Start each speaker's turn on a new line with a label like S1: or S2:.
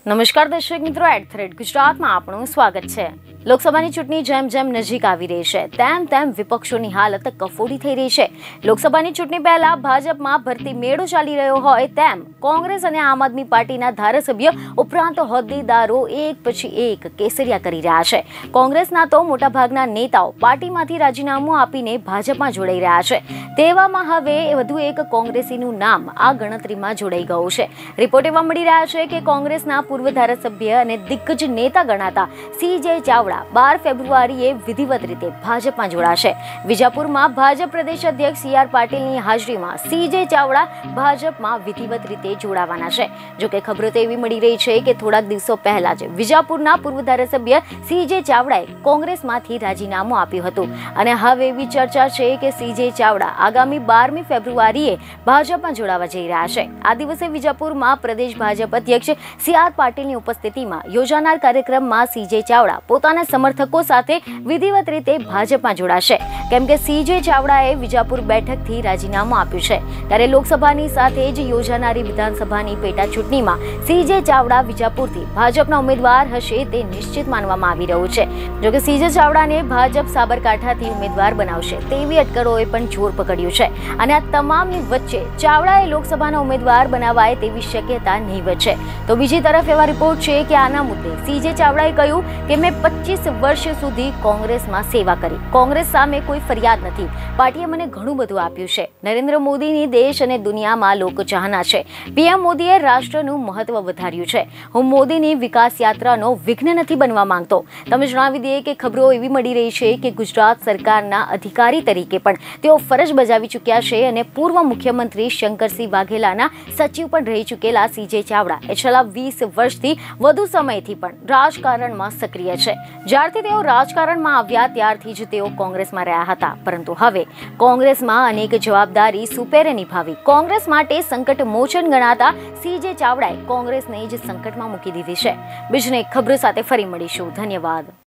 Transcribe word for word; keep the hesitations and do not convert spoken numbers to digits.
S1: નમસ્કાર દર્શક મિત્રો, એટ ધ રેટ ગુજરાતમાં આપણું સ્વાગત છે। લોકસભાની ચૂંટણી જેમ જેમ નજીક આવી રહી છે તેમ તેમ વિપક્ષોની હાલત કફોડી થઈ રહી છે। લોકસભાની ચૂંટણી પહેલા ભાજપમાં ભરતી મેળો ચાલી રહ્યો હોય તેમ કોંગ્રેસ અને આમ આદમી પાર્ટીના ધારાસભ્ય ઉપરાંત હોદ્દેદારો એક પછી એક કેસરિયા કરી રહ્યા છે। કોંગ્રેસના તો મોટાભાગના નેતાઓ પાર્ટીમાંથી રાજીનામું આપીને ભાજપમાં જોડાઈ રહ્યા છે। તેવામાં હવે વધુ એક કોંગ્રેસીનું નામ આ ગણતરીમાં જોડાઈ ગયું છે। રિપોર્ટ એવા મળી રહ્યા છે કે કોંગ્રેસના પૂર્વ ધારાસભ્ય અને દિગ્ગજ નેતા ગણાતા સીજે ચાવડા બાર ફેબ્રુઆરીએ વિધિવત રીતે ભાજપમાં જોડાશે। વિજાપુરમાં ભાજપ પ્રદેશ અધ્યક્ષ સી આર પાટીલની હાજરીમાં સીજે ચાવડા ભાજપમાં વિધિવત રીતે જોડાવાના છે। જોકે ખબરો તો એવી મળી રહી છે કે થોડાક દિવસો પહેલા જ વિજાપુરના પૂર્વ ધારાસભ્ય સીજે ચાવડાએ કોંગ્રેસમાંથી રાજીનામું આપ્યું હતું અને હવે એવી ચર્ચા છે કે સીજે ચાવડા આગામી બારમી ફેબ્રુઆરીએ ભાજપમાં જોડાવા જઈ રહ્યા છે। આ દિવસે વિજાપુરમાં પ્રદેશ ભાજપ અધ્યક્ષ સી આર પાટીલની ઉપસ્થિતિમાં યોજાનાર કાર્યક્રમમાં સીજે ચાવડા પોતાના સમર્થકો સાથે વિધિવત રીતે ભાજપમાં જોડાશે, કેમ કે સીજે ચાવડાએ વિજાપુર બેઠકથી રાજીનામું આપ્યું છે। ત્યારે લોકસભાની સાથે જ યોજાનારી વિધાનસભાની પેટા ચૂંટણીમાં સીજે ચાવડા વિજાપુરથી ભાજપના ઉમેદવાર હશે તે નિશ્ચિત માનવામાં આવી રહ્યું છે। જોકે સીજે ચાવડાને ભાજપ સાબરકાંઠાથી ઉમેદવાર બનાવશે તેવી અટકળોએ પણ જોર પકડ્યું છે અને આ તમામની વચ્ચે ચાવડાએ લોકસભાના ઉમેદવાર બનાવાય તેવી શક્યતા નહીવત છે। તો બીજી તરફ એવા રિપોર્ટ છે કે આના મુદ્દે સીજે ચાવડાએ કહ્યું કે મેં પચીસ વર્ષ સુધી કોંગ્રેસમાં સેવા કરી, કોંગ્રેસ સામે કોઈ ફરિયાદ નથી, પાર્ટીએ મને ઘણું બધું આપ્યું છે। નરેન્દ્ર મોદીની દેશ અને દુનિયામાં લોકચાહના છે। પીએમ મોદીએ રાષ્ટ્રનું મહત્વ વધાર્યું છે। હું મોદીની વિકાસ યાત્રાનો વિઘ્ન નથી બનવા માંગતો। તમે જણાવી દઈએ કે ખબરો એવી મળી રહી છે કે ગુજરાત સરકારના અધિકારી તરીકે પણ તેઓ ફરજ બજાવી ચૂક્યા છે અને પૂર્વ મુખ્યમંત્રી શંકરસિંહ વાઘેલાના સચિવ પણ રહી ચૂકેલા સીજે ચાવડા એ છેલ્લા વીસ વર્ષથી વધુ સમયથી પણ રાજકારણમાં સક્રિય છે। જ્યારથી તેઓ રાજકારણમાં આવ્યા ત્યારથી જ તેઓ કોંગ્રેસમાં રહ્યા હતા, પરંતુ હવે કોંગ્રેસમાં અનેક જવાબદારી સુપેરે નિભાવી કોંગ્રેસ માટે સંકટ મોચન ગણાતા સીજે ચાવડાએ કોંગ્રેસને જ સંકટમાં મૂકી દીધી છે। બીજને ખબરો સાથે ફરી મળીશું। ધન્યવાદ।